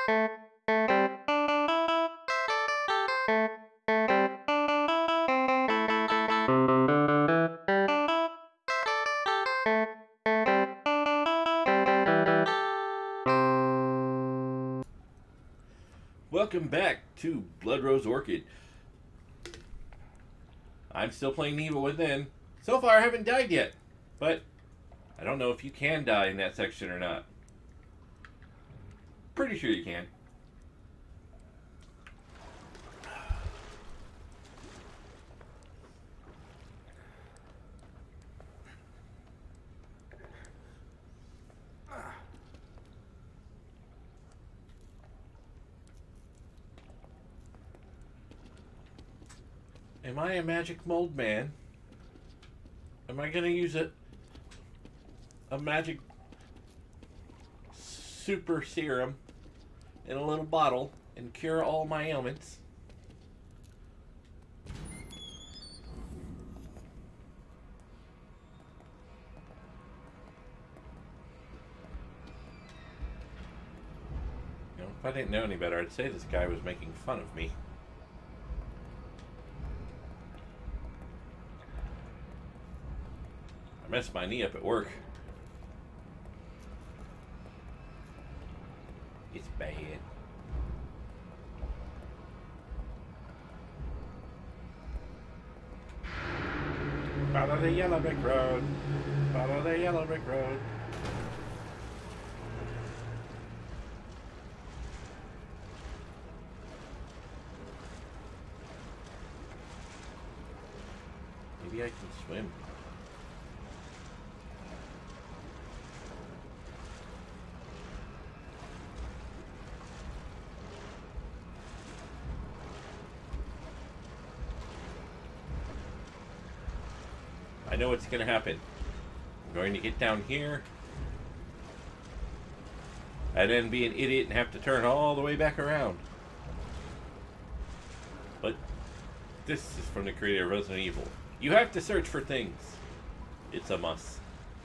Welcome back to Blood Rose Orchid. I'm still playing Evil Within. So far I haven't died yet, but I don't know if you can die in that section or not. Pretty sure you can. Am I a magic mold man? Am I gonna use a magic super serum in a little bottle and cure all my ailments? You know, if I didn't know any better, I'd say this guy was making fun of me. I messed my knee up at work. It's bad. Follow the yellow brick road. Follow the yellow brick road. Maybe I can swim. I know what's going to happen. I'm going to get down here and then be an idiot and have to turn all the way back around. But this is from the creator of Resident Evil. You have to search for things. It's a must.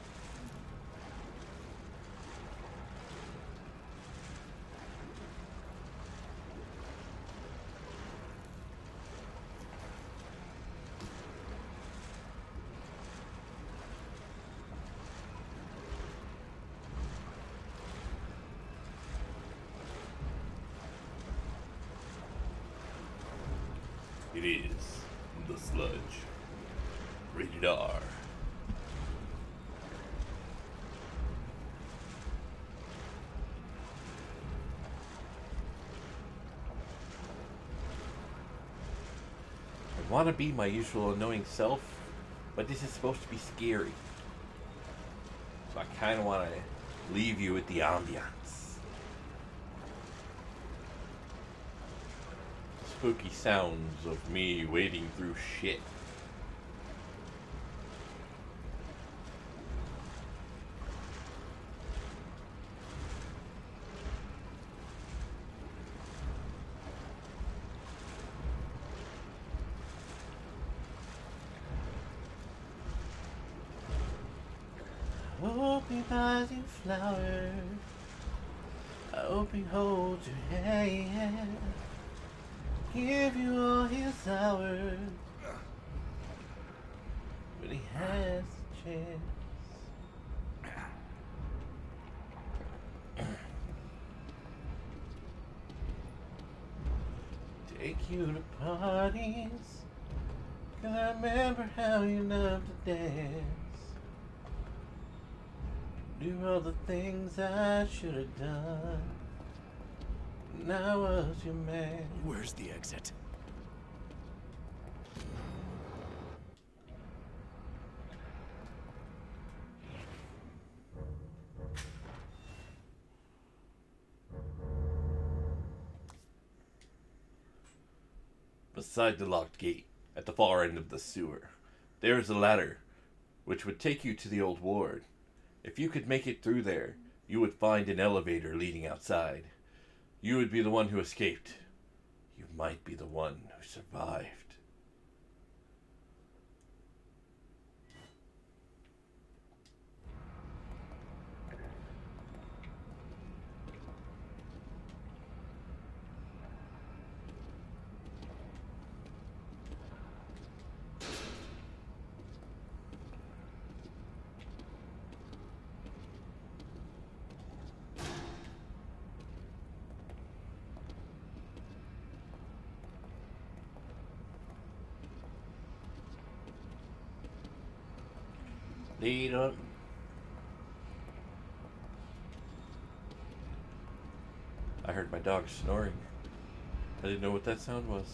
It is The Sludge. Rated R. I want to be my usual annoying self, but this is supposed to be scary. So I kind of want to leave you with the ambiance. Spooky sounds of me wading through shit. I hope he buys you flowers. I hope he holds your hand. Give you all his hours when he has the chance. Take you to parties, 'cause I remember how you loved to dance. Do all the things I should have done. Now was your man. Where's the exit? Beside the locked gate, at the far end of the sewer, there is a ladder, which would take you to the old ward. If you could make it through there, you would find an elevator leading outside. You would be the one who escaped. You might be the one who survived. Lead on. I heard my dog snoring. I didn't know what that sound was.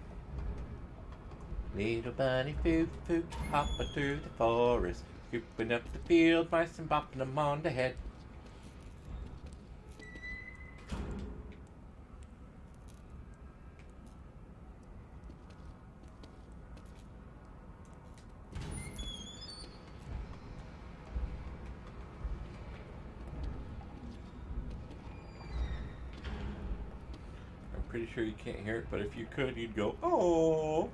Little bunny foo foo, hopping through the forest, scooping up the field mice and bopping them on the head. I'm pretty sure you can't hear it, but if you could, you'd go, oh.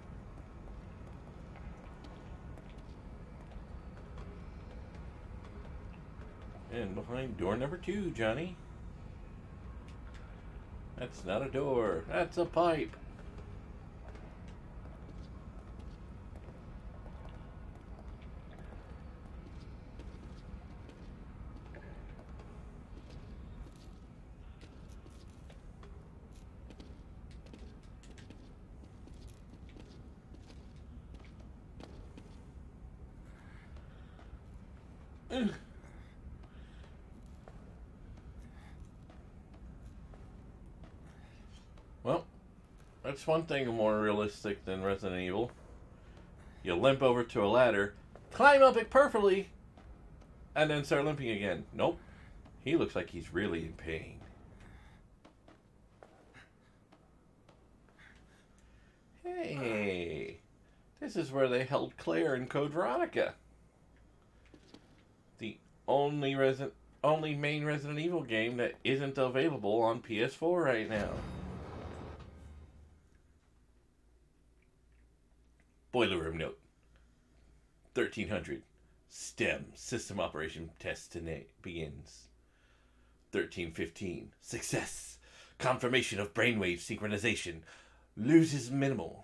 And behind door number 2, Johnny. That's not a door. That's a pipe. Well, that's one thing more realistic than Resident Evil. You limp over to a ladder, climb up it perfectly, and then start limping again. Nope. He looks like he's really in pain. Hey, this is where they held Claire in Code Veronica. The only main Resident Evil game that isn't available on PS4 right now. Boiler room note. 1300. STEM. System operation test begins. 1315. Success. Confirmation of brainwave synchronization. Loses minimal.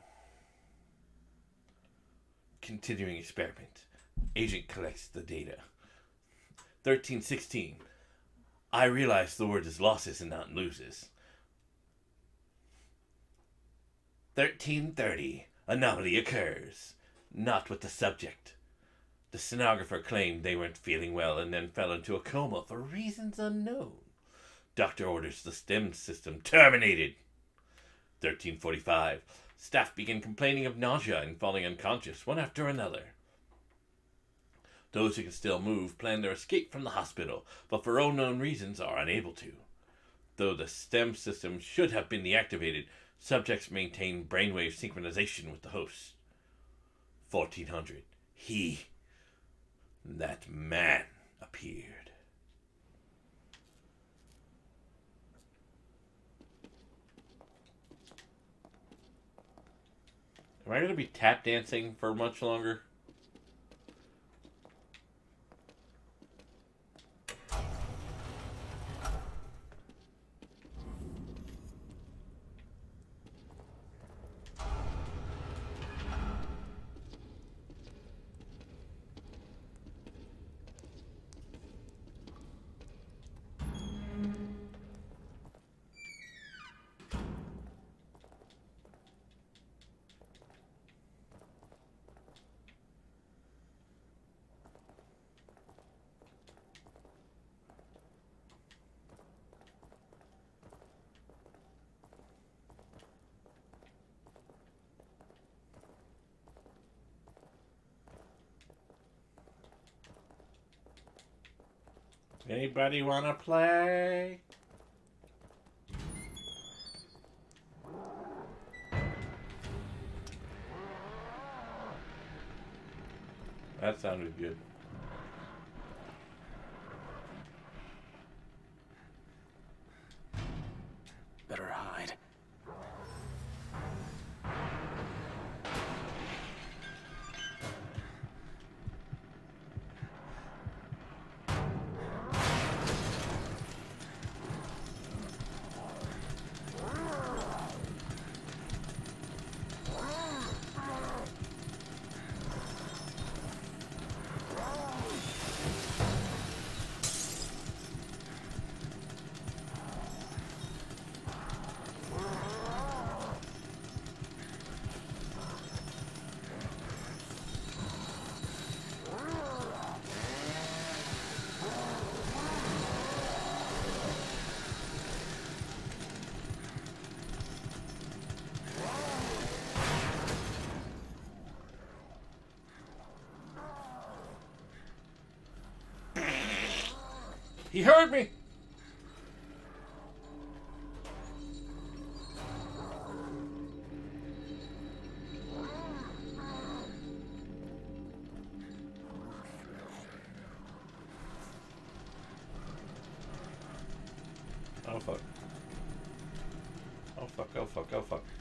Continuing experiment. Agent collects the data. 1316. I realize the word is losses and not loses. 1330. Anomaly occurs. Not with the subject. The stenographer claimed they weren't feeling well and then fell into a coma for reasons unknown. Doctor orders the STEM system terminated. 1345. Staff begin complaining of nausea and falling unconscious, one after another. Those who can still move plan their escape from the hospital, but for unknown reasons are unable to. Though the STEM system should have been deactivated, subjects maintain brainwave synchronization with the host. 1400. That man, appeared. Am I going to be tap dancing for much longer? Anybody want to play? That sounded good. Better hide. He heard me! Oh fuck. Oh fuck, oh fuck, oh fuck.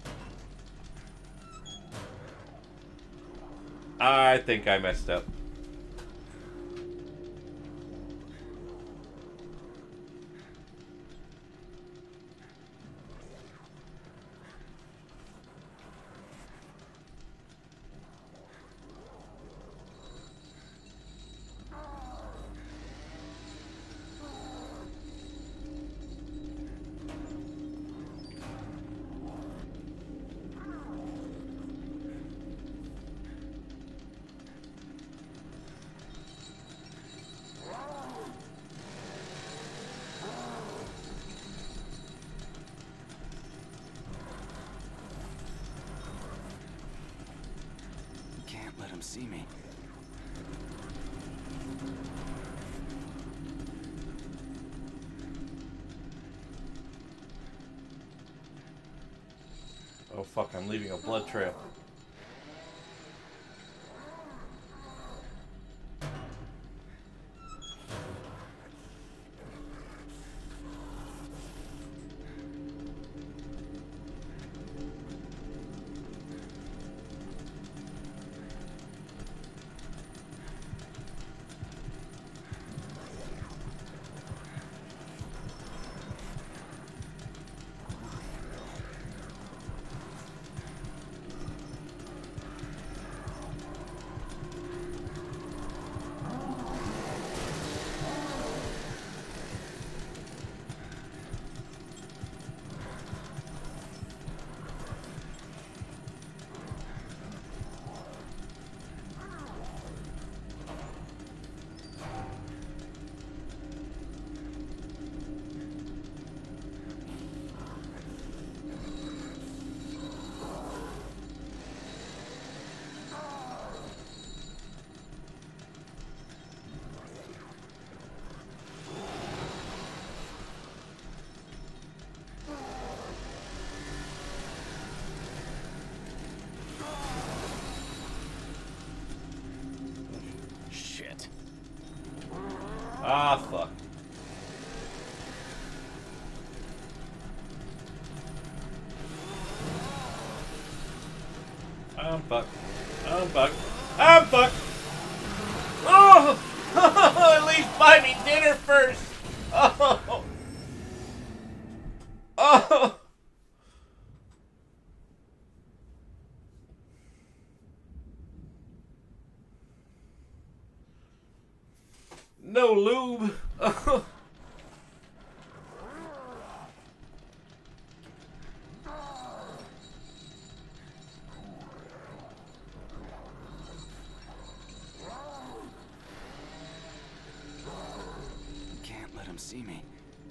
I think I messed up. Let him see me. Oh fuck, I'm leaving a blood trail. Ah, fuck. I'm fucked. I'm fucked. I'm fucked. Oh! At least buy me dinner first. Oh! Oh! No lube. Oh. Can't let him see me.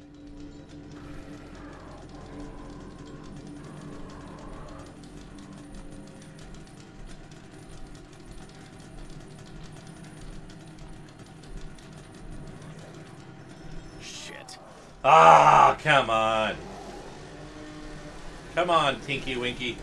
Ah, come on. Come on, Tinky Winky.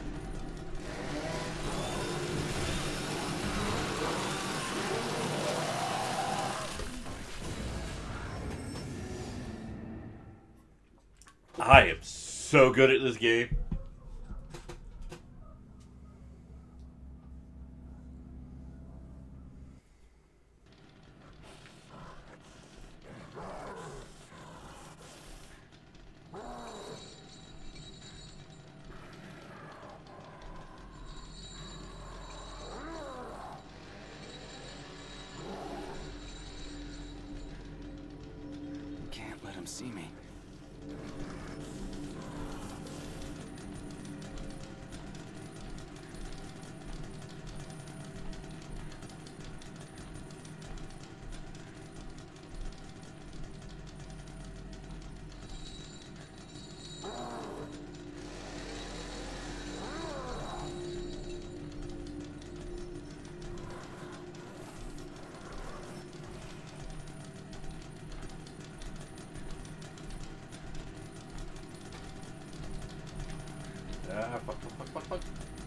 I am so good at this game. See me. Ah, fuck, fuck, fuck, fuck, fuck.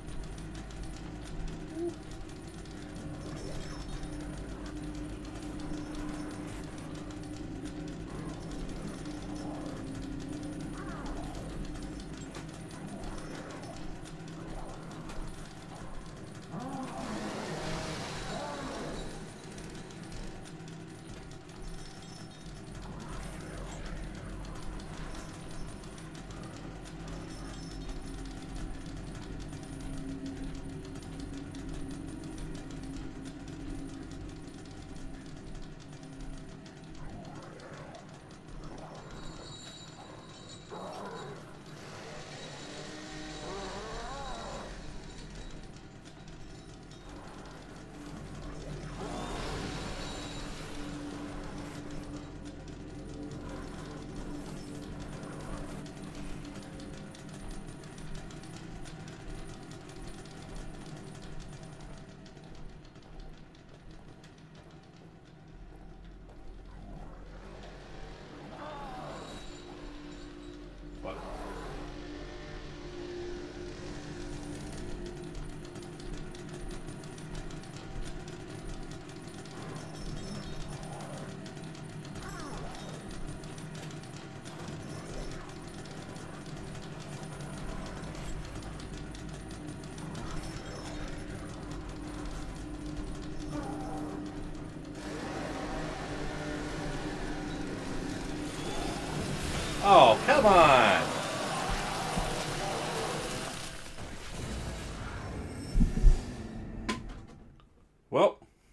Oh, come on! Well,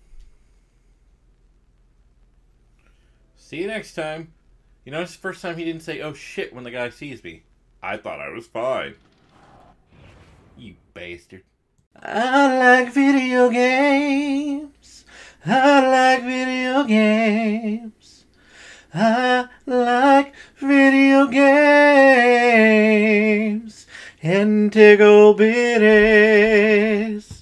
see you next time. You know, it's the first time he didn't say, oh shit, when the guy sees me. I thought I was fine. You bastard. I like video games. I like video games. I like video games and tickle bitties.